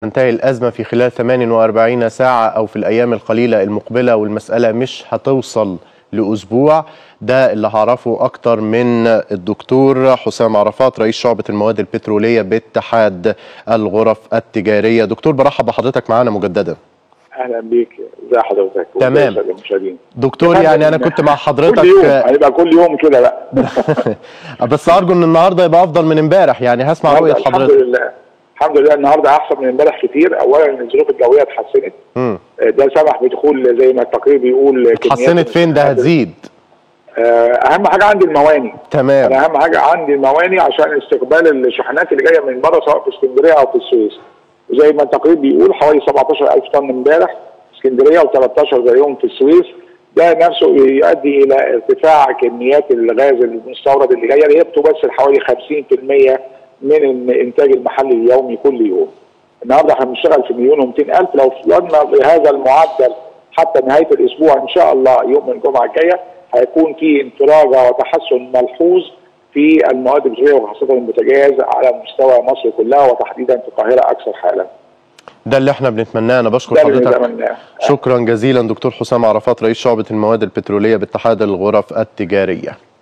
تنتهي الأزمة في خلال 48 ساعة أو في الأيام القليلة المقبلة، والمسألة مش هتوصل لأسبوع. ده اللي هعرفه أكتر من الدكتور حسام عرفات، رئيس شعبة المواد البترولية باتحاد الغرف التجارية. دكتور، برحب بحضرتك معانا مجددا. اهلا بيك، ازي حضرتك؟ تمام دكتور، يعني انا كنت مع حضرتك كل يوم، هيبقى كل يوم كده بقى. بس ارجو ان النهارده يبقى افضل من امبارح، يعني هسمع رؤيه حضرتك. الحمد لله النهارده احسن من امبارح كتير. اولا الظروف الجويه اتحسنت، ده سمح بدخول زي ما التقرير بيقول. اتحسنت فين؟ ده هتزيد. اهم حاجه عندي المواني. تمام. انا اهم حاجه عندي المواني عشان استقبال الشحنات اللي جايه من بره، سواء في اسكندريه او في السويس. زي ما التقرير بيقول حوالي 17,000 طن امبارح اسكندريه و13 زيهم في السويس. ده نفسه يؤدي الى ارتفاع كميات الغاز المستورد اللي جايه، اللي هي بتمثل حوالي 50% من الانتاج المحلي اليومي كل يوم. النهارده احنا بنشتغل في 1,200,000. لو فضلنا بهذا المعدل حتى نهايه الاسبوع ان شاء الله يوم الجمعه الجايه هيكون في انفراجه وتحسن ملحوظ في المواد البتروليه وخاصه البوتاجاز على مستوى مصر كلها، وتحديدا في القاهره اكثر حالا. ده اللي احنا بنتمناه. انا بشكر حضرتك شكرا جزيلا دكتور حسام عرفات، رئيس شعبة المواد البترولية باتحاد الغرف التجارية.